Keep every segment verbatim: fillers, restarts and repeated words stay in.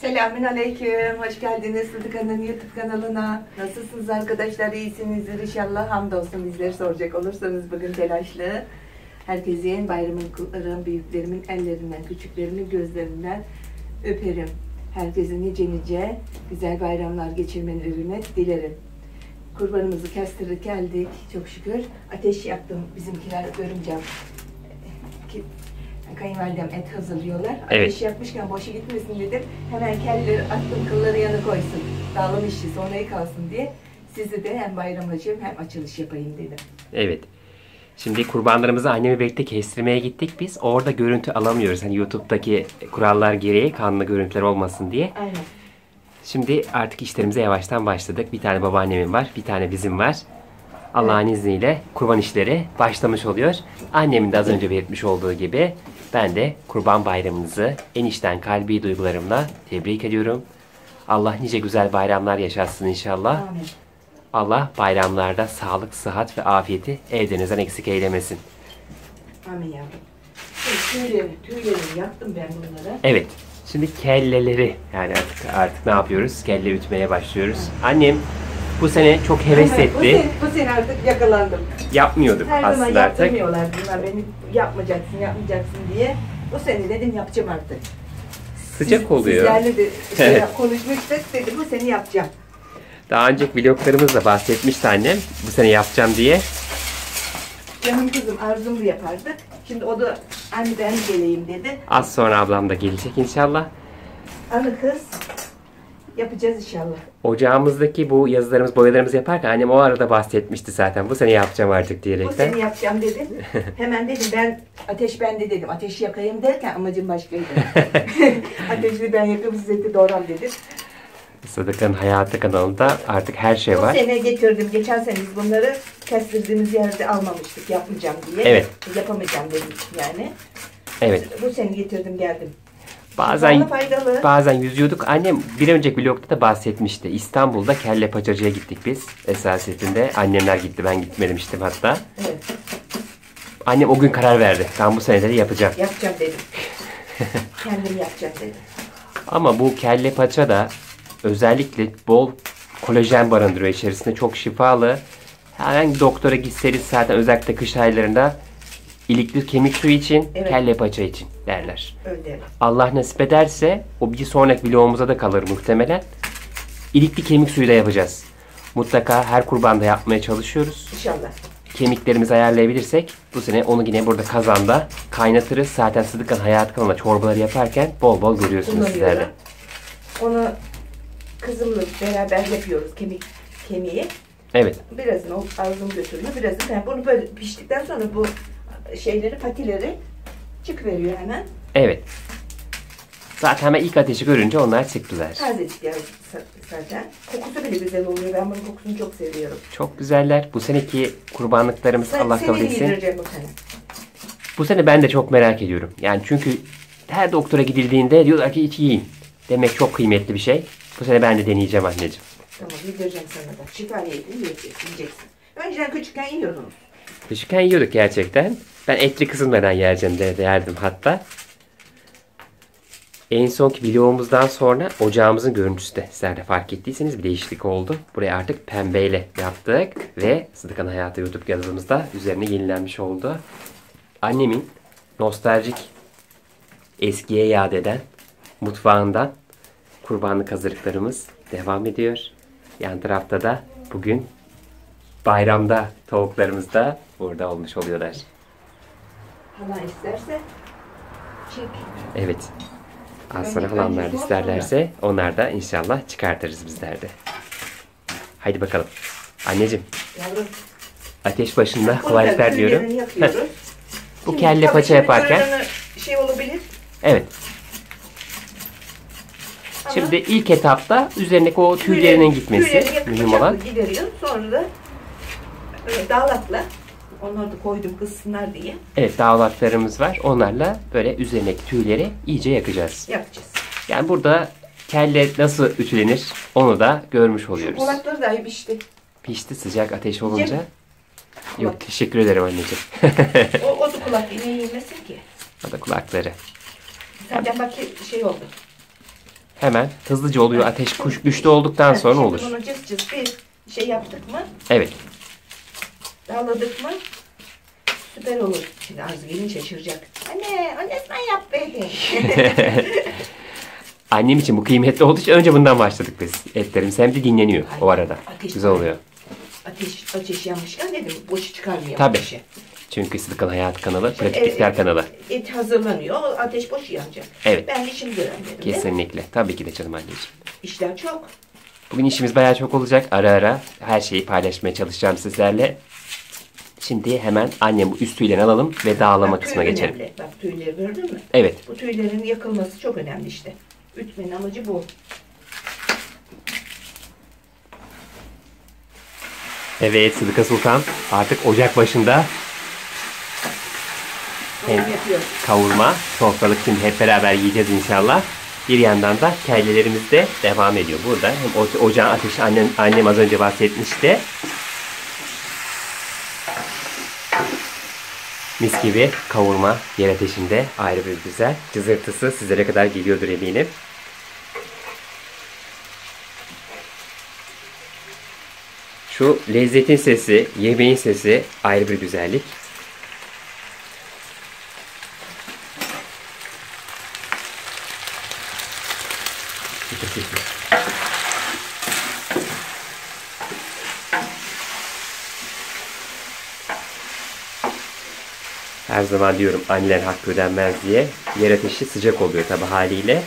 Selamünaleyküm. Hoş geldiniz Sıdıka'nın YouTube kanalına. Nasılsınız arkadaşlar? İyisinizdir inşallah. Hamdolsun bizleri soracak olursanız bugün telaşlı. Herkesin bayramını kutlarım. Büyüklerimin ellerinden, küçüklerimin gözlerinden öperim. Herkesin nice nice güzel bayramlar geçirmelerini dilerim. Kurbanımızı kestirdik geldik. Çok şükür. Ateş yaktım bizimkiler görümcem. Kayınvalidem et hazırlıyorlar. Evet. Ateş yakmışken boşa gitmesin dedim. Hemen kelleri attım, kılları yanı koysun. Dağılım işi sonra iyi kalsın diye. Sizi de hem bayramlaşayım hem açılış yapayım dedim. Evet. Şimdi kurbanlarımızı annemle birlikte kestirmeye gittik biz. Orada görüntü alamıyoruz. Hani YouTube'daki kurallar gereği kanlı görüntüler olmasın diye. Aynen. Şimdi artık işlerimize yavaştan başladık. Bir tane babaannemin var, bir tane bizim var. Allah'ın evet. izniyle kurban işleri başlamış oluyor. Annemin de az önce belirtmiş olduğu gibi ben de kurban bayramınızı en içten kalbi duygularımla tebrik ediyorum. Allah nice güzel bayramlar yaşatsın inşallah. Amin. Allah bayramlarda sağlık, sıhhat ve afiyeti evlerinizden eksik eylemesin. Amin yavrum. Tüyleri, tüyleri yaktım ben bunları. Evet. Şimdi kelleleri yani artık, artık ne yapıyoruz? Kelle ütmeye başlıyoruz. Annem bu sene çok heves Evet, etti. Bu sene, bu sene artık yakalandım. Yapmıyorduk Her aslında zaman artık. yaptırmıyorlar bunlar beni yapmayacaksın, yapmayacaksın diye. Bu sene dedim yapacağım artık. Sıcak Siz, oluyor. Sizlerle de şey Evet. konuşmuştuk dedim bu sene yapacağım. Daha önceki vloglarımızda bahsetmişti annem. Bu sene yapacağım diye. Canım kızım Arzum'u yapardık. Şimdi o da anne ben geleyim dedi. Az sonra ablam da gelecek inşallah. Anı kız yapacağız inşallah. Ocağımızdaki bu yazılarımız, boyalarımızı yaparken annem o arada bahsetmişti zaten. Bu sene yapacağım artık Bu diyerekten. sene yapacağım dedim. Hemen dedim ben ateş bende dedim. Ateşi yakayım derken amacım başkaydı. Ateşi ben yakayım siz eti doğram dedim. Sıdıka'nın Hayatı kanalında artık her şey var. Bu sene getirdim. Geçen sene biz bunları kestirdiğimiz yerde almamıştık yapmayacağım diye. Evet. Yapamayacağım dedim yani. Evet. Bu sene getirdim geldim. Bazen faydalı. bazen yüzüyorduk. Annem bir önceki vlogda da bahsetmişti. İstanbul'da kelle paçacıya gittik biz. Esasiyetinde annemler gitti. Ben gitmemiştim hatta. Evet. Annem o gün karar verdi. Ben bu seneleri yapacağım. Yapacağım dedim. Kendim yapacağım dedim. Ama bu kelle paça da özellikle bol kolajen barındırıyor içerisinde. Çok şifalı. Herhangi doktora gitseniz zaten özellikle kış aylarında ilikli kemik suyu için, evet. kelle paça için derler. Öyle. Allah nasip ederse o bir sonraki vlogumuza da kalır muhtemelen. İlikli kemik suyu da yapacağız. Mutlaka her kurbanda yapmaya çalışıyoruz. İnşallah. Kemiklerimizi ayarlayabilirsek bu sene onu yine burada kazanda kaynatırız. Zaten Sıdıka'nın Hayat kanalında çorbaları yaparken bol bol görüyorsunuz sizler de. Onu kızımla beraber yapıyoruz kemik kemiği. Evet. Birazını o Arzum götürüyor. Birazını ben bunu böyle piştikten sonra bu şeyleri patileri çıkıveriyor hemen. Evet. Zaten hemen ilk ateşi görünce onlar çıktılar. Tazecik yani zaten. Kokusu bile güzel oluyor. Ben bunun kokusunu çok seviyorum. Çok güzeller. Bu seneki kurbanlıklarımız Sen, Allah kabul etsin. yedireceğim bu sene. Bu sene ben de çok merak ediyorum. Yani çünkü her doktora gidildiğinde diyorlar ki iç yiyin. Demek çok kıymetli bir şey. Bu sene ben de deneyeceğim anneciğim. Tamam yedireceğim sana da. Şifa yedin yiyeceksin. yiyeceksin. Önceden küçükken yiyordunuz. Küçükken yiyorduk gerçekten. Ben etli kısımlardan yereceğim de derdim hatta. En sonki vlogumuzdan sonra ocağımızın görüntüsü de sizler de fark ettiyseniz bir değişiklik oldu. Buraya artık pembeyle yaptık ve Sıdıka'nın Hayatı YouTube kanalımızda üzerine yenilenmiş oldu. Annemin nostaljik eskiye yad eden mutfağından kurbanlık hazırlıklarımız devam ediyor. Yan tarafta da bugün bayramda tavuklarımız da burada olmuş oluyorlar. Hala isterse çek. Evet. Az sonra halamlar isterlerse onlar da inşallah çıkartırız bizler de. Haydi bakalım. Anneciğim. Yavrum. Ateş başında kolaylıklar diyorum. Bu Şimdi, kelle paça yaparken. Şey olabilir. Evet. Ama şimdi ilk etapta üzerindeki o tüylerinin gitmesi mühim olan. Gideriyor. Sonra da böyle dağlakla onları da koydum kızsınlar diye. Evet, dağlaklarımız var. Onlarla böyle üzerindeki tüyleri iyice yakacağız. Yapacağız. Yani burada kelle nasıl ütülenir onu da görmüş oluyoruz. Şu kulakları dahi pişti. Pişti sıcak ateş olunca. Yiyecek Yok, teşekkür ederim anneciğim. o, o da kulak yine yemesin ki. O da kulakları. Zaten bak şey oldu. hemen hızlıca oluyor. Ateş kuş güçlü olduktan sonra Şimdi olur. bunu cız cız bir şey yaptık mı? Evet. Dağladık mı? Süper olur. Şimdi Arzu gelin şaşıracak. Anne, anne sen yap beni. Annem için bu kıymetli olduğu için önce bundan başladık biz. Etlerimiz hem de dinleniyor o arada. Ateş Güzel var. oluyor. Ateş, ateş yanmışken dedim boşu çıkarmayalım. Tabii. Ateşi. Çünkü Sıdıkan Hayat kanalı, Şimdi, Pratik Bitkiler e, kanalı. Et hazırlanıyor. o Ateş boşu yanacak. Evet. Ben de şimdi öğrendim. değil mi? Kesinlikle. Tabii ki de canım anneciğim. İşler çok. Bugün işimiz bayağı çok olacak. Ara ara her şeyi paylaşmaya çalışacağım sizlerle. Şimdi hemen annem bu üst tüylerini alalım ve dağlama Bak, kısmına tüy geçelim. önemli. Bak tüyleri gördün mü? Evet. Bu tüylerin yakılması çok önemli işte. Ütmenin amacı bu. Evet Sıdıka Sultan artık ocak başında Onu hem yapıyoruz. kavurma, sofralık şimdi hep beraber yiyeceğiz inşallah. Bir yandan da kellelerimiz de devam ediyor. Burada hem o- ocağın ateşi annem, annem az önce bahsetmişti. Mis gibi kavurma yer ateşinde ayrı bir güzel. Cızırtısı sizlere kadar geliyordur eminim. Şu lezzetin sesi, yemeğin sesi ayrı bir güzellik. Her zaman diyorum anneler hakkı ödenmez diye. Yer ateşi sıcak oluyor tabi haliyle.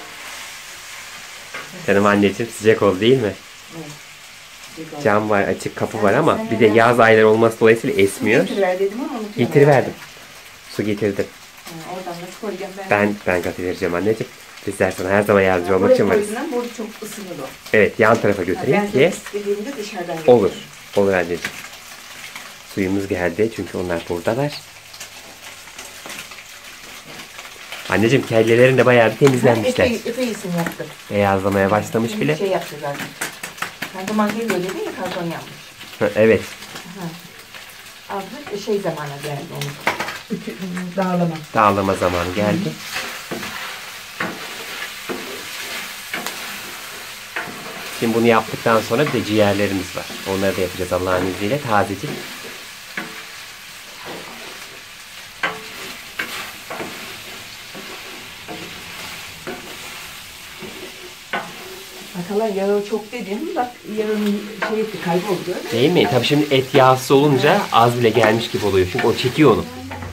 Canım anneciğim sıcak oldu değil mi? Cam var, açık kapı var ama bir de yaz ayları olması dolayısıyla esmiyor. Getiriver dedim ama unutuyorum. Getiriverdim. Su getirdim. Ha, oradan nasıl koyacağım ben? Ben ben katıvereceğim anneciğim. Bizler sana her zaman yardımcı olmak için varız. Burası burada çok ısınır o. Evet yan tarafa götüreyim Ben ki de istediğimde dışarıdan götüreyim. olur. Olur anneciğim. Suyumuz geldi çünkü onlar buradalar. Anneciğim kellelerin de bayağı bir temizlenmişler. Epey, epey isim yaptım. Beyazlamaya başlamış Şimdi bile. şey yaptı zaten. Kandıman geliyor dedi ya karton yanmış. Evet. Artık şey zamana geldi onun. Dağlama. Dağlama zamanı geldi. Şimdi bunu yaptıktan sonra bir de ciğerlerimiz var. Onları da yapacağız Allah'ın izniyle. Tazecik. Atalar yağı çok dedim. Bak yağın şey etti kayboldu. Değil mi? Tabii şimdi et yağsız olunca az bile gelmiş gibi oluyor. Çünkü o çekiyor onu.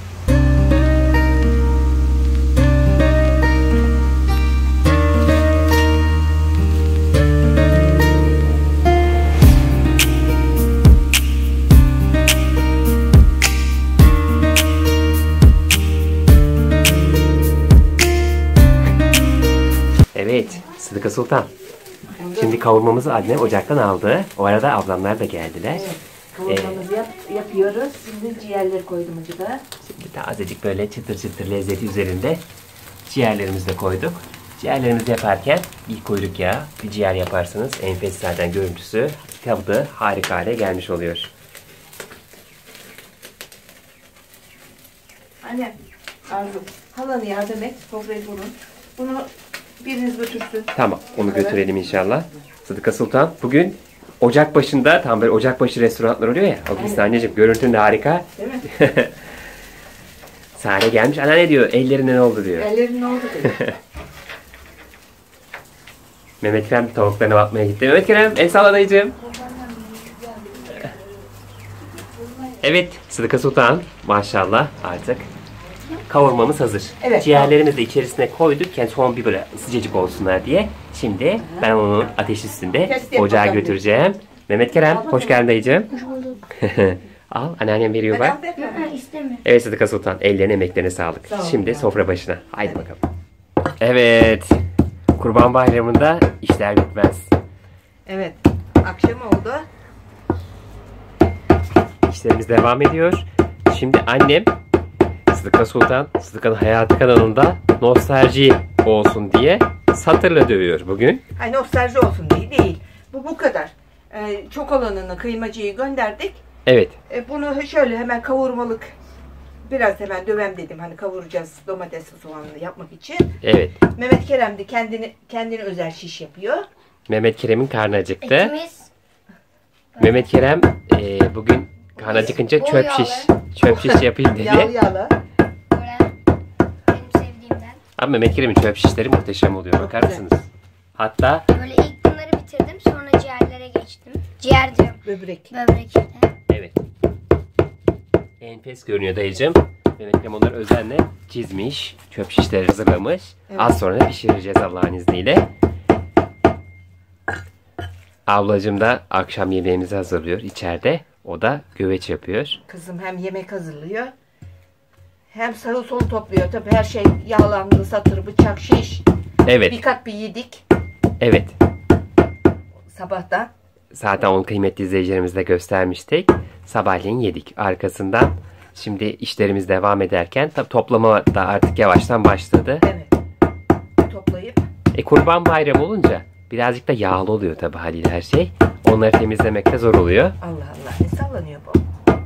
Evet, Sıdıka Sultan. Şimdi kavurmamızı annem ocaktan aldı. O arada ablamlar da geldiler. Evet. Kavurmamızı yap, yapıyoruz. Şimdi ciğerleri koydum acaba. Şimdi tazecik böyle çıtır çıtır lezzeti üzerinde ciğerlerimizi de koyduk. Ciğerlerimizi yaparken bir kuyruk yağı, bir ciğer yaparsanız enfes zaten görüntüsü, tadı harika hale gelmiş oluyor. Anne, Arzu, halanı yardım et, sofrayı kurun. Bunu biriniz götürsün. Tamam, onu götürelim inşallah. Sıdıka Sultan bugün ocak başında, tam böyle ocak başı restoranlar oluyor ya. O evet. Anneciğim görüntün de harika. Değil mi? Sare gelmiş. Ana ne diyor? Ellerine ne oldu diyor. Ellerin ne oldu dedi. Mehmet Kerem tavuklarına bakmaya gitti. Mehmet Kerem, el salla dayıcığım. Evet, Sıdıka Sultan maşallah artık kavurmamız hazır. Evet, ciğerlerimizi de içerisine koyduk. Yani son bir böyle sıcacık olsunlar diye. Şimdi Aha. ben onu ateş üstünde Test ocağa götüreceğim. Diye. Mehmet Kerem, hoş geldin dayıcığım. Hoş bulduk. Al, anneannem veriyor bak. İstemiyorum. Evet Sıdıka Sultan, ellerine emeklerine sağlık. Sağ Şimdi ya. sofra başına. Haydi bakalım. Evet, Kurban Bayramı'nda işler bitmez. Evet, akşam oldu. İşlerimiz devam ediyor. Şimdi annem Sıdıka Sultan, Sıdıka'nın Hayatı kanalında nostalji olsun diye satırla dövüyor bugün. Ay nostalji olsun diye değil. Bu bu kadar. Ee, çok olanını kıymacıyı gönderdik. Evet. Ee, bunu şöyle hemen kavurmalık biraz hemen dövem dedim. Hani kavuracağız domatesli soğanlı yapmak için. Evet. Mehmet Kerem de kendini kendine özel şiş yapıyor. Mehmet Kerem'in karnı acıktı. İkimiz Mehmet Kerem e, bugün karnı acıkınca bol çöp yağlı. şiş, çöp şiş yapayım Yağlı dedi. yağlı. böyle benim sevdiğimden. Ama Mehmet Kerem'in çöp şişleri muhteşem oluyor. Bakar güzel. mısınız? Hatta Böyle ilk bunları bitirdim, sonra ciğerlere geçtim. Ciğer diyorum. Böbrek. Böbrek işte. evet. Enfes görünüyor dayıcım. Mehmet Kerem onları özenle çizmiş. Çöp şişleri hazırlamış. Evet. Az sonra da pişireceğiz Allah'ın izniyle. Ablacım da akşam yemeğimizi hazırlıyor içeride. O da güveç yapıyor. Kızım hem yemek hazırlıyor. Hem sağı solu topluyor. Tabii her şey yağlandı, satır, bıçak, şiş. Evet. Bir kat bir yedik Evet. sabahtan. Zaten onu kıymetli izleyicilerimizle göstermiştik. Sabahleyin yedik. Arkasından şimdi işlerimiz devam ederken tabii toplama da artık yavaştan başladı. Evet. Toplayıp. E Kurban Bayramı olunca birazcık da yağlı oluyor tabii haliyle her şey. Onları temizlemek de zor oluyor. Allah Allah. Ne sallanıyor bu?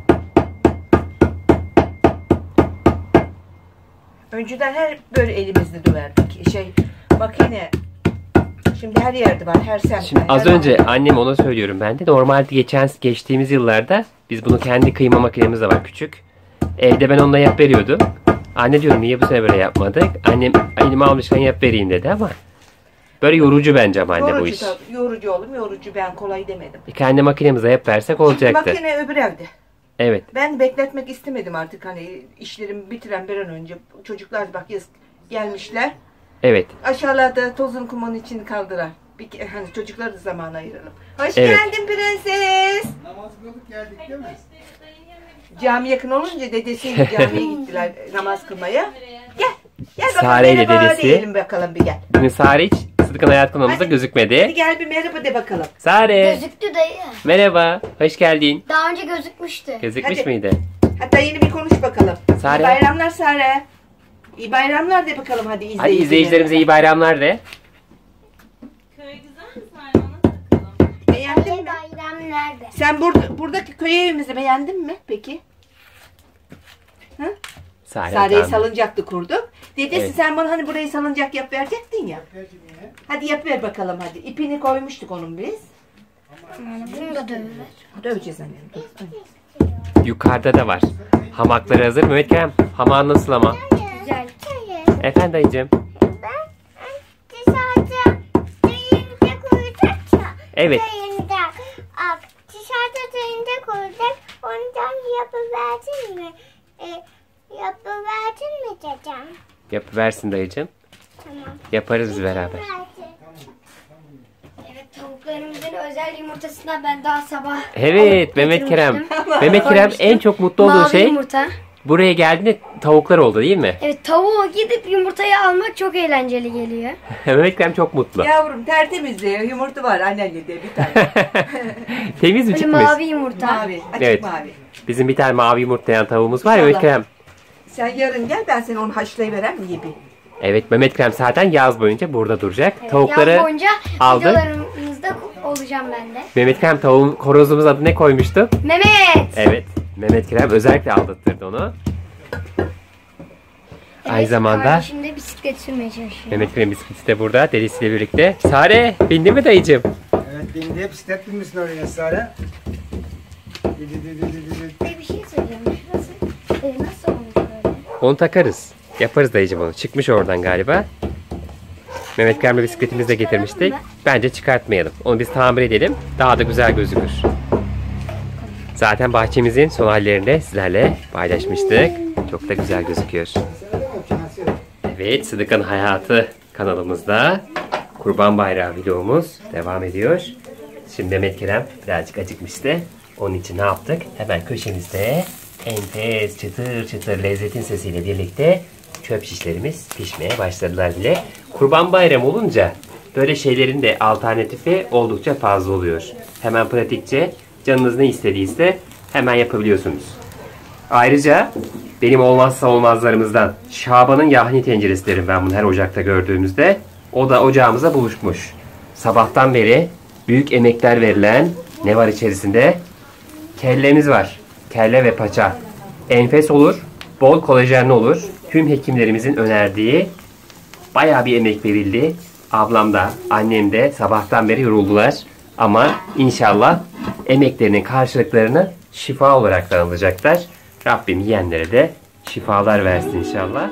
Önceden her böyle elimizle döverdik. Şey makine. Şimdi her yerde var. Her semtte. Şimdi az her önce mahallede. annem ona söylüyorum ben de. Normalde geçen geçtiğimiz yıllarda biz bunu kendi kıyma makinemiz de var küçük. Evde ben onunla yap veriyordum. Anne diyorum niye bu sene böyle yapmadık? Annem elime almışken yap vereyim dedi ama böyle yorucu bence ama anne bu Yorucu iş. tabii. Yorucu oğlum. Yorucu. Ben kolay demedim. E kendi makinemize yap versek olacaktı. Makine öbür evde. Evet. Ben bekletmek istemedim artık hani işlerimi bitiren bir an önce. Çocuklar bak yaz gelmişler. Evet. Aşağılarda tozun kumun içini kaldırar. Bir, ke- hani çocuklara da zaman ayıralım. Hoş Evet. geldin prenses. Namaz kıldık geldik değil mi? Cami yakın olunca dedesiyle camiye gittiler namaz kılmaya. Gel. Gel bakalım Sare ile merhaba dedesi. diyelim bakalım bir gel. Bugün Sare hiç Sıdık'ın hayat kanalımızda Hadi. gözükmedi. Hadi gel bir merhaba de bakalım. Sare. Gözüktü dayı. Merhaba. Hoş geldin. Daha önce gözükmüştü. Gözükmüş Hadi. müydü? Hatta yeni bir konuş bakalım. Sare. İyi bayramlar Sare. İyi bayramlar de bakalım hadi izleyicilerimize. Hadi izleyicilerimize iyi bayramlar de. Köy güzel mi Sare? Ona takalım. Beğendin Dayı mi? bayram nerede? Sen burada, buradaki köy evimizi beğendin mi peki? Sare. Sare'yi tamam. salıncaklı kurduk. Dedesi Evet. sen bana hani burayı salıncak yap verecektin ya. Verdim yine. Hadi yap ver bakalım hadi. İpini koymuştuk onun biz. Yani bunu da dövüver. Döveceğiz annem. dur. Yukarıda da var. Hamakları hazır. Mehmet Kerem hamağın nasıl ama? Güzel. Efendim dayıcım. Ben dışarıda düğünde koyacak ya. Evet. Düğünde. Ak, dışarıda düğünde koyacak. Ondan yapıverdin mi? E, yapıverdin mi dedem? Yapıversin dayıcım. Tamam. Yaparız biz beraber. Verdin. Evet, tavuklarımızın özel yumurtasından ben daha sabah Evet alıp Mehmet Kerem. getirmiştim. Mehmet Kerem Koymuştum. en çok mutlu olduğu Mavi şey yumurta. buraya geldiğinde tavuklar oldu değil mi? Evet, tavuğu gidip yumurtayı almak çok eğlenceli geliyor. Mehmet Kerem çok mutlu. Yavrum tertemiz de yumurta var annenle de bir tane. Temiz mi Böyle çıkmış? mavi yumurta. Mavi. Açık Evet. mavi. Bizim bir tane mavi yumurtlayan tavuğumuz var ya Mehmet İnşallah. Kerem. Sen yarın gel ben seni onu haşlayıverem mi gibi. Evet Mehmet Kerem zaten yaz boyunca burada duracak. Evet, Tavukları yaz boyunca aldık. videolarımızda olacağım ben de. Mehmet Kerem tavuğun horozumuz adı ne koymuştu? Mehmet! Evet. Mehmet Kerem özellikle aldattırdı onu. Aynı zamanda Kardeşim de bisiklet sürmeye çalışıyor. Mehmet Kerem bisikleti de burada dedesiyle birlikte. Sare bindi mi dayıcım? Evet bindi hep bisiklet binmişsin oraya Sare. Di, di, di, di, di, di. Dayı bir şey söyleyeceğim. Şurası e, nasıl olmuş böyle? Onu takarız. Yaparız dayıcım onu. Çıkmış oradan galiba. Mehmet Kerem'le bisikletimizi de getirmiştik. Bence çıkartmayalım. Onu biz tamir edelim. Daha da güzel gözükür. Zaten bahçemizin son hallerini de sizlerle paylaşmıştık. Çok da güzel gözüküyor. Sen de mi yapacaksın? Evet, Sıdık'ın Hayatı kanalımızda Kurban Bayramı videomuz devam ediyor. Şimdi Mehmet Kerem birazcık acıkmıştı. Onun için ne yaptık? Hemen köşemizde enfes çıtır çıtır lezzetin sesiyle birlikte çöp şişlerimiz pişmeye başladılar bile. Kurban Bayramı olunca böyle şeylerin de alternatifi oldukça fazla oluyor. Hemen pratikçe canınız ne istediyse hemen yapabiliyorsunuz. Ayrıca benim olmazsa olmazlarımızdan Şaban'ın yahni tenceresi derim ben bunu her ocakta gördüğümüzde. O da ocağımıza buluşmuş. Sabahtan beri büyük emekler verilen ne var içerisinde? Kellemiz var. Kelle ve paça. Enfes olur. bol kolajenli olur. Tüm hekimlerimizin önerdiği, bayağı bir emek verildi. Ablam da, annem de sabahtan beri yoruldular. Ama inşallah emeklerinin karşılıklarını şifa olarak da alacaklar. Rabbim yiyenlere de şifalar versin inşallah.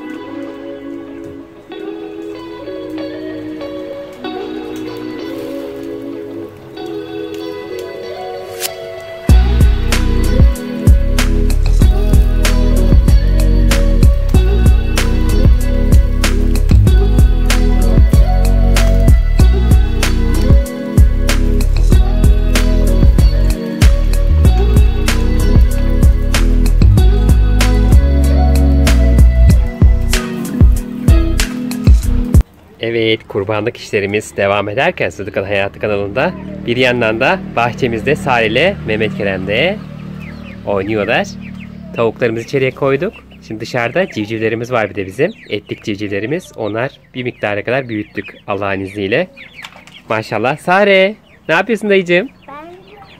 Evet, kurbanlık işlerimiz devam ederken Sıdıkan Hayatı kanalında bir yandan da bahçemizde Sare ile Mehmet Kerem de oynuyorlar. Tavuklarımızı içeriye koyduk. Şimdi dışarıda civcivlerimiz var bir de bizim. Etlik civcivlerimiz. Onlar bir miktara kadar büyüttük Allah'ın izniyle. Maşallah. Sare, ne yapıyorsun dayıcığım? Ben,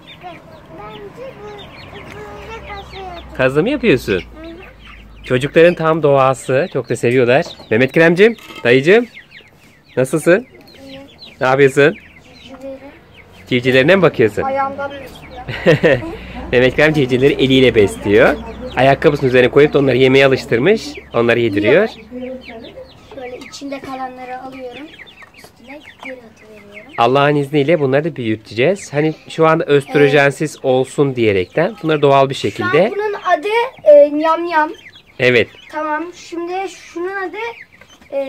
bence bu böyle kasıyorum. Kazı mı yapıyorsun? Çocukların tam doğası. Çok da seviyorlar. Mehmet Kerem'cim, dayıcığım. Nasılsın? Ne yapıyorsun? Civcivlerine mi bakıyorsun? Ayağımdan besliyor. Mehmet Kerem civcivleri eliyle besliyor. Ayakkabısının üzerine koyup da onları yemeye alıştırmış. Onları yediriyor. Şöyle içinde kalanları alıyorum. Üstüne geri atıveriyorum. Allah'ın izniyle bunları da büyüteceğiz. Hani şu anda östrojensiz olsun diyerekten bunları doğal bir Şu şekilde. an bunun adı e, Nyam Nyam. Evet. Tamam. Şimdi şunun adı e,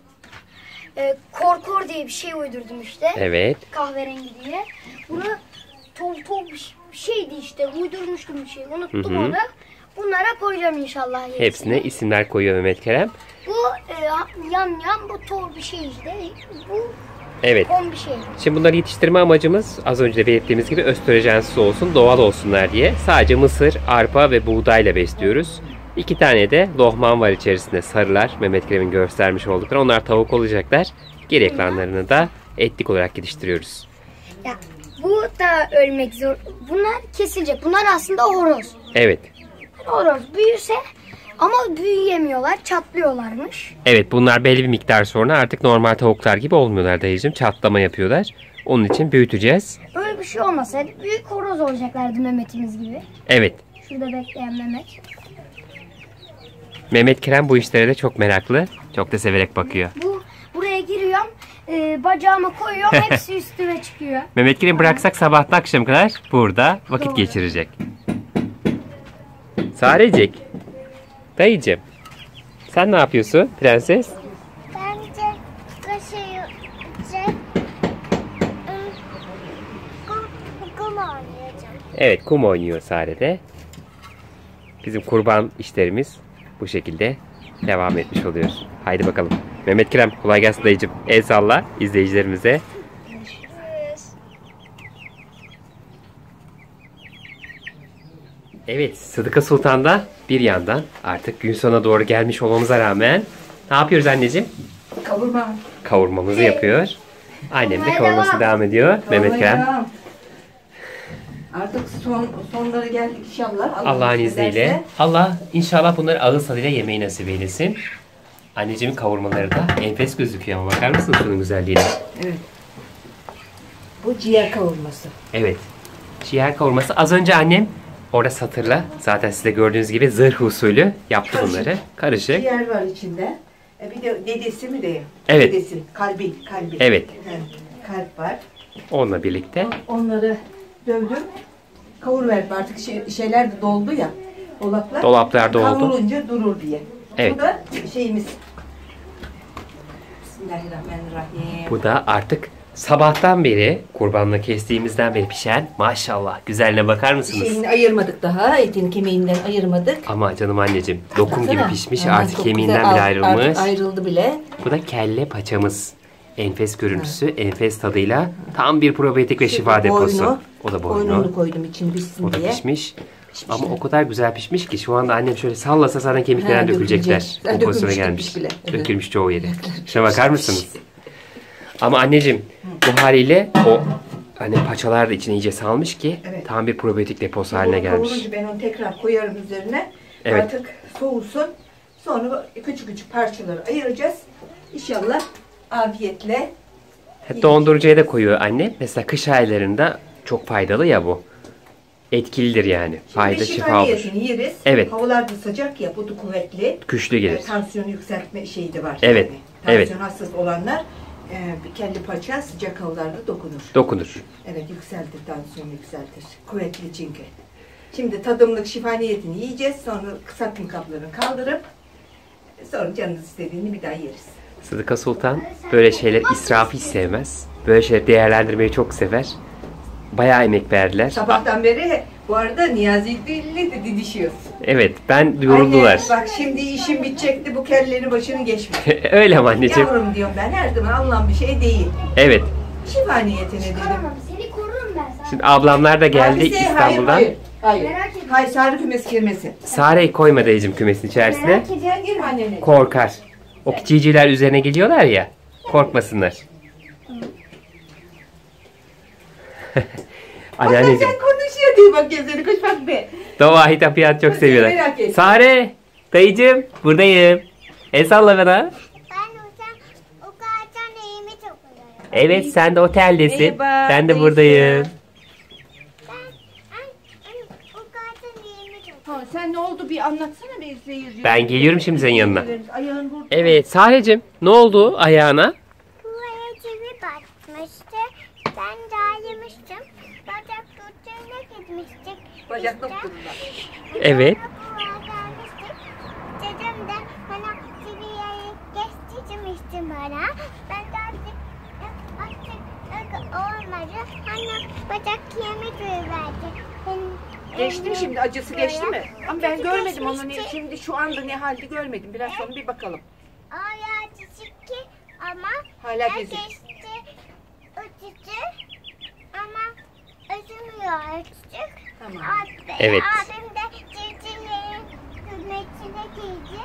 e, Korkor diye bir şey uydurdum işte. Evet. Kahverengi diye. Bunu tol tol bir şeydi işte. Uydurmuştum bir şey. Unuttum Hı hı. onu. Bunlara koyacağım inşallah. Hepsini. Hepsine isimler koyuyor Mehmet Kerem. Bu e, yam yam, bu tol bir şey işte. Bu Evet. kon bir şey. Şimdi bunları yetiştirme amacımız az önce de belirttiğimiz gibi östrojensiz olsun, doğal olsunlar diye. Sadece mısır, arpa ve buğdayla besliyoruz. İki tane de lohman var içerisinde, sarılar. Mehmet Kerem'in göstermiş oldukları. Onlar tavuk olacaklar. Geri ekranlarını da etlik olarak yetiştiriyoruz. Ya bu da ölmek zor. Bunlar kesilecek. Bunlar aslında horoz. Evet. Horoz büyüse ama büyüyemiyorlar, çatlıyorlarmış. Evet, bunlar belli bir miktar sonra artık normal tavuklar gibi olmuyorlar dayıcığım. Çatlama yapıyorlar. Onun için büyüteceğiz. Öyle bir şey olmasaydı büyük horoz olacaklardı Mehmet'imiz gibi. Evet. Şurada bekleyen Mehmet. Mehmet Kerem bu işlere de çok meraklı. Çok da severek bakıyor. Bu buraya giriyorum, e, bacağımı koyuyorum, hepsi üstüme çıkıyor. Mehmet Kerem'i bıraksak sabahtan akşam kadar burada vakit Doğru. geçirecek. Sarecik. Dayıcığım. Sen ne yapıyorsun prenses? Bence kasıyorum. Kum, kum oynayacağım. Evet, kum oynuyor Sare de. Bizim kurban işlerimiz bu şekilde devam etmiş oluyor. Haydi bakalım. Mehmet Kerem kolay gelsin dayıcığım. El salla izleyicilerimize. Evet, Sıdıka Sultan da bir yandan artık gün sonuna doğru gelmiş olmamıza rağmen ne yapıyoruz anneciğim? Kavurma. Kavurmamızı yapıyor. Annem de Kavurmaya kavurması devam. devam ediyor. Mehmet Kerem. Kavurma. Artık son sonları geldi inşallah. Allah'ın nasip izniyle. ederse. Allah inşallah bunları ağız tadıyla yemeyi nasip eylesin. Anneciğimin kavurmaları da enfes gözüküyor ama bakar mısınız şunun güzelliğine? Evet. Bu ciğer kavurması. Evet. Ciğer kavurması. Az önce annem orada satırla zaten siz de gördüğünüz gibi zırh usulü yaptı Karışık. bunları. Karışık. Ciğer var içinde. E bir de dedesi mi diyeyim? Evet. Dedesi. Kalbi. Kalbi. Evet. Evet. Kalp var. Onunla birlikte. Onları dövdüm. Kavuruverdim. Artık şey, şeyler de doldu ya. Dolaplar. Dolaplar doldu. Kavrulunca durur diye. Evet. Bu da şeyimiz. Bismillahirrahmanirrahim. Bu da artık sabahtan beri kurbanla kestiğimizden beri pişen maşallah güzelliğine bakar mısınız? Şeyini ayırmadık daha. Etin kemiğinden ayırmadık. Ama canım anneciğim lokum gibi Baksana. pişmiş Aa, artık çok kemiğinden güzel. bile Al- ayrılmış. Artık ayrıldı bile. Bu da kelle paçamız. Enfes görüntüsü, enfes tadıyla tam bir probiyotik ve şifa Şimdi deposu. boynu, O da boynu. Boynunu koydum için pişsin O da diye. pişmiş. Pişmiş Ama yani. o kadar güzel pişmiş ki şu anda annem şöyle sallasa zaten kemiklerden Ha, dökülecekler. dökülecek. O Ha, pozisyona dökülmüş, gelmiş. dökülmüş bile. Evet. Dökülmüş çoğu yeri. Şuna bakar mısınız? Ama anneciğim bu haliyle o hani paçalar da içine iyice salmış ki Evet. tam bir probiyotik deposu haline Bunu gelmiş. kavurunca ben onu tekrar koyarım üzerine. Evet. Artık soğusun. Sonra küçük küçük parçaları ayıracağız. İnşallah afiyetle. Dondurucuya da koyuyor anne. Mesela kış aylarında çok faydalı ya bu. Etkilidir yani. Fayda, şifa olur. Şifaniyetini yeriz. Evet. Havalar da sıcak ya, bu da kuvvetli. Güçlü gelir. E, tansiyonu yükseltme şeyi de var. Evet, Yani. evet. Tansiyon hastası olanlar e, bir kelli paça sıcak havalarda dokunur. Dokunur. Evet, yükseltir, tansiyonu yükseltir. Kuvvetli çünkü. Şimdi tadımlık şifa niyetini yiyeceğiz. Sonra kısaltım kaplarını kaldırıp sonra canınız istediğini bir daha yeriz. Sıdıka Sultan böyle şeyler israfı hiç sevmez. Böyle şeyleri değerlendirmeyi çok sever. Bayağı emek verdiler. Sabahtan beri bu arada Niyazi ile de didişiyoruz. Evet, ben yoruldular. Anne bak şimdi işim bitecekti, bu kellerin başını geçme. Öyle mi anneciğim? Yavrum diyorum ben, her zaman alınan bir şey değil. Evet. Şifa niyetine dedim. Çıkaramam. Seni korurum ben sana. Şimdi ablamlar da geldi Hadise, İstanbul'dan. Hayır, hayır. Merak ediyorum. Hayır, sarı kümes girmesin. Sare'yi koyma dayıcım kümesin içerisine. Merak ediyorum. Gel girme annene. Korkar. O civcivler üzerine geliyorlar ya. Korkmasınlar. Bak Anneanneciğim. sen konuşuyor diye bak gözleri koş bak be. Doğa hitapiyat çok Merak seviyorlar. etme. Sare, dayıcım buradayım. El salla bana. Ben uçan o kadar neyimi topluyorum. Evet sen de oteldesin. Merhaba, Ben de dayıcım. buradayım. Ben ay, ay, o kadar neyimi topluyorum. Ha, sen ne oldu bir anlatsana bir seyirci. Ben geliyorum şimdi senin yanına. Ayağın burada. Evet Sare'cim ne oldu ayağına? Bu aya çivi batmıştı. Ben daha yemiştim. Bacak tuttuğuna gitmiştik. Bacak İşte, doktoruna. Evet. sonra bu aya gelmiştik. Dedim de bana çiviyi geçtirmiştim bana. Ben de artık artık olmadı. Annem bacak yemek verdi. Ben- Geçti mi şimdi? Acısı geçti mi? Ama ben Acısı görmedim onu. Ne, geçmişti. şimdi şu anda ne halde görmedim. Biraz sonra bir bakalım. Aya çizikti ama Hala ben çizik. geçti. Ötücü ama ötümüyor ötücük. Tamam. Abi, Evet. Abim de civcivlerin hürmetine girdi.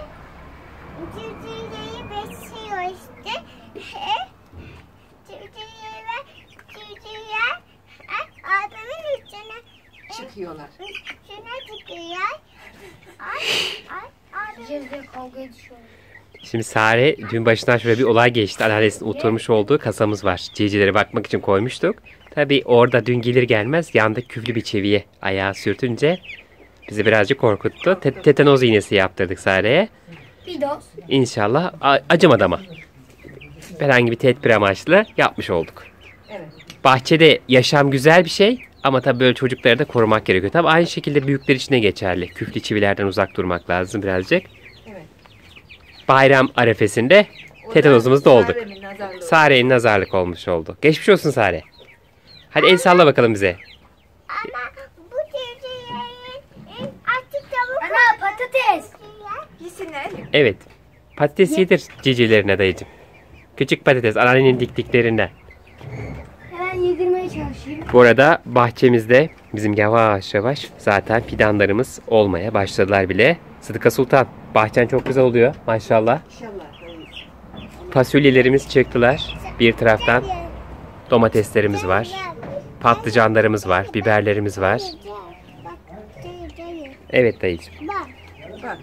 Civcivleri besliyor işte. E, Civcivleri ve civcivler e, abimin üstüne Çıkıyorlar. üstüne çıkıyor. Ay, ay, abim Cevizle kavga edişiyor. Şimdi Sare dün başından şöyle bir olay geçti. Anneannesinin oturmuş olduğu kasamız var. Civcivlere bakmak için koymuştuk. Tabii orada dün gelir gelmez yanda küflü bir çiviye ayağı sürtünce bizi birazcık korkuttu. Te- tetanoz iğnesi yaptırdık Sare'ye. Bir doz. İnşallah a- acımadı ama. Herhangi bir tedbir amaçlı yapmış olduk. Evet. Bahçede yaşam güzel bir şey ama tabii böyle çocukları da korumak gerekiyor. Tabii aynı şekilde büyükler için de geçerli. Küflü çivilerden uzak durmak lazım birazcık. Evet. Bayram arefesinde tetanozumuzda olduk. Sare'nin nazarlığı. Sare'nin nazarlık olmuş oldu. Geçmiş olsun Sare. Hadi el salla bakalım bize. ama bu civcivlerin artık tavuk Ana patates. Yesinler. Evet. Patates yedir civcivlerine dayıcım. Küçük patates anneannenin diktiklerinden. Hemen yedirmeye çalışayım. Bu arada bahçemizde bizim yavaş yavaş zaten fidanlarımız olmaya başladılar bile. Sıdıka Sultan bahçen çok güzel oluyor maşallah. İnşallah. Fasulyelerimiz çıktılar. Bir taraftan domateslerimiz var. Patlıcanlarımız var. Biberlerimiz var. Bak, dayı, dayı. Evet dayıcım. Bak, Bak.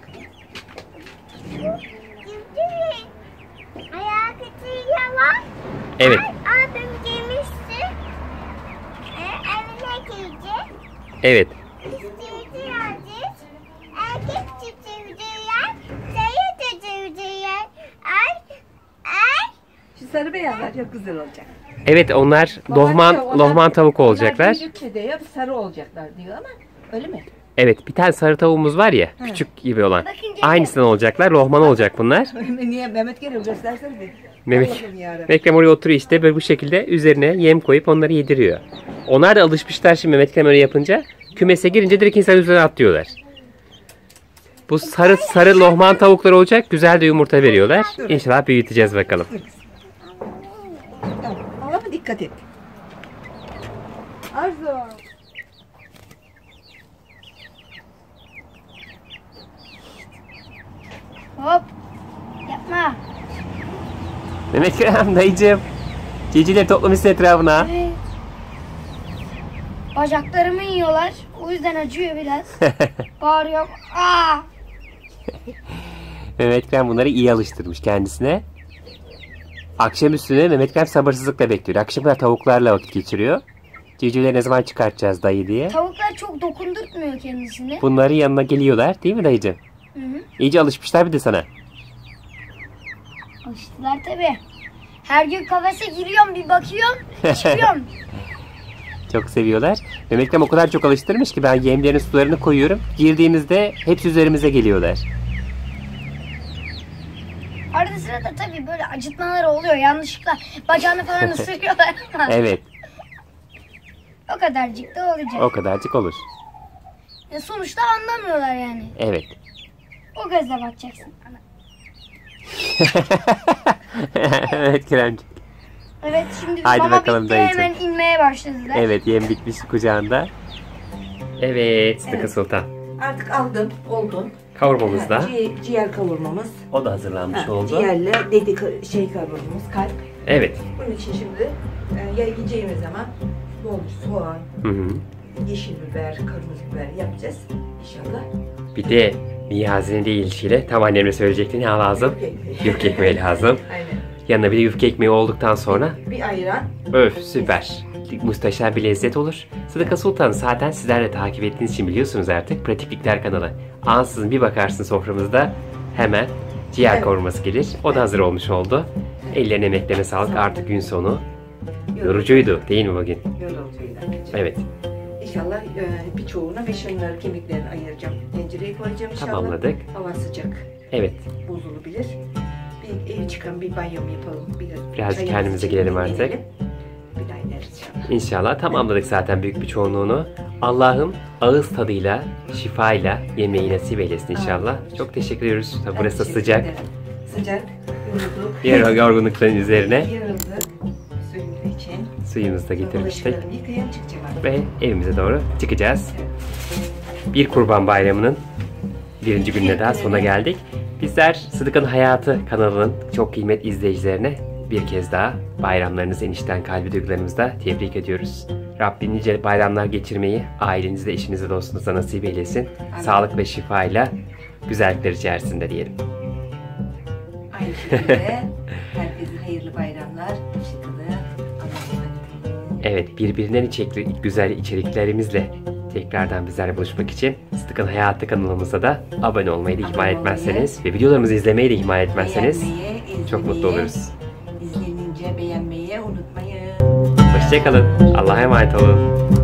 civcivlerin ayağı kıtırıyor var. Evet. Ay, abim girmişti. E, evine girdi. Evet. Civciv aziz. Erkek civcivler. Dayı da civcivler. Ay, ay. Şu sarı beyazlar çok güzel olacak. Evet onlar lohman lohman tavuk olacaklar. Onlar büyüdükçe diyor sarı olacaklar diyor ama öyle mi? Evet bir tane sarı tavuğumuz var ya küçük gibi olan. Aynısından olacaklar. Lohman olacak bunlar. Niye Mehmet geliyor göstersene bir. Mehmet, Allah'ım yarabbim. Ekrem oraya oturuyor işte böyle bu şekilde üzerine yem koyup onları yediriyor. Onlar da alışmışlar şimdi Mehmet Ekrem öyle yapınca. Kümese girince direkt insan üzerine atlıyorlar. Bu sarı sarı lohman tavuklar olacak. Güzel de yumurta veriyorlar. İnşallah büyüteceğiz bakalım. Tamam. Ama dikkat et. Arzu. Hop. Yapma. Mehmet Ekrem dayıcım. Civcivleri toplamışsın etrafına. Evet. Bacaklarımı yiyorlar. O yüzden acıyor biraz. Bağırıyorum. Aa! Mehmet Krem bunları iyi alıştırmış kendisine. Akşam üstüne Mehmet Krem sabırsızlıkla bekliyor. Akşamlar tavuklarla vakit geçiriyor. Civcivleri ne zaman çıkartacağız dayı diye. Tavuklar çok dokundurtmuyor kendisini. Bunların yanına geliyorlar değil mi dayıcığım? Hı hı. İyice alışmışlar bir de sana. Alıştılar tabii. Her gün kafese giriyorum, bir bakıyorum, çıkıyorum. Çok seviyorlar. Mehmet Krem o kadar çok alıştırmış ki ben yemlerin sularını koyuyorum. Girdiğimizde hepsi üzerimize geliyorlar. Arada sırada tabii böyle acıtmalar oluyor yanlışlıkla. Bacağını falan ısırıyorlar. Evet, O kadarcık da olacak. o kadarcık olur. Ya sonuçta anlamıyorlar yani. Evet. O gözle bakacaksın. Evet Kremcik. Evet, şimdi Haydi mama bakalım bitti, dayıcığım. hemen inmeye başladılar. Evet, yem bitmiş kucağında. Evet, Sıdıka Evet. Sultan. Artık aldım, oldu. Kavurmamız da. Ci- ciğer kavurmamız. O da hazırlanmış Ha, oldu. Ciğerle dedik şey kavurmamız, kalp. Evet. Bunun için şimdi e, ya yiyeceğimiz zaman bol soğan, Hı hı. yeşil biber, kırmızı biber yapacağız inşallah. Bir de Niyazi'nin deyişiyle tam annemle söyleyecekti ne lazım? Yufka ekmeği lazım. Aynen. Yanına bir de yufka ekmeği olduktan sonra Bir ayran. öf süper. Muhteşem bir lezzet olur. Sıdıka Sultan zaten sizler de takip ettiğiniz için biliyorsunuz artık. Pratiklikler kanalı. Ansızın bir bakarsın soframızda hemen ciğer Evet. kavurması gelir. O da hazır olmuş oldu. Ellerine emeklerine sağlık. Artık gün sonu. Yorucuydu değil mi bugün? Yorucuydu. Evet. İnşallah e, birçoğuna ve şunları kemiklerini ayıracağım. Tencereye koyacağım inşallah. Tamamladık. Hava sıcak. Evet. Bozulabilir. Bir ev çıkan bir banyo mu yapalım? Bir de Birazcık çayımızı kendimize içelim, gelelim artık. dinlenelim. Bir daha ineriz inşallah. İnşallah tamamladık zaten büyük bir çoğunluğunu. Allah'ım ağız tadıyla, şifayla yemeği nasip eylesin inşallah. Çok teşekkür ediyoruz. Tabii Ben burası da teşekkür sıcak. ederim. Sıcak. Yorulduk. Diğer yorgunlukların üzerine Yorulduk. Suyumuz için. suyumuzu da getirmiştik. Bulaşıklarımı yıkayayım, çıkacağım artık. Ve evimize doğru çıkacağız. Bir Kurban Bayramı'nın birinci gününe daha sona geldik. Bizler Sıdıka'nın Hayatı kanalının çok kıymetli izleyicilerine bir kez daha bayramlarınızı enişten kalbi duygularımızda tebrik ediyoruz. Rabbim nice bayramlar geçirmeyi ailenizle, eşinizle, dostunuza nasip eylesin. Sağlık ve şifayla güzellikler içerisinde diyelim. Aynı şekilde herkese hayırlı bayramlar. Hoşçakalın. Allah'a emanet olun. Evet, birbirinden içerikli güzel içeriklerimizle tekrardan bizlerle buluşmak için Sıdıka'nın Hayatı kanalımıza da abone olmayı da ihmal Abone etmezseniz ve videolarımızı izlemeyi de ihmal etmezseniz Beğenmeyi, çok mutlu izlemeyi, oluruz. İzlenince beğenmeyi unutmayın. Hoşçakalın. Allah'a emanet olun.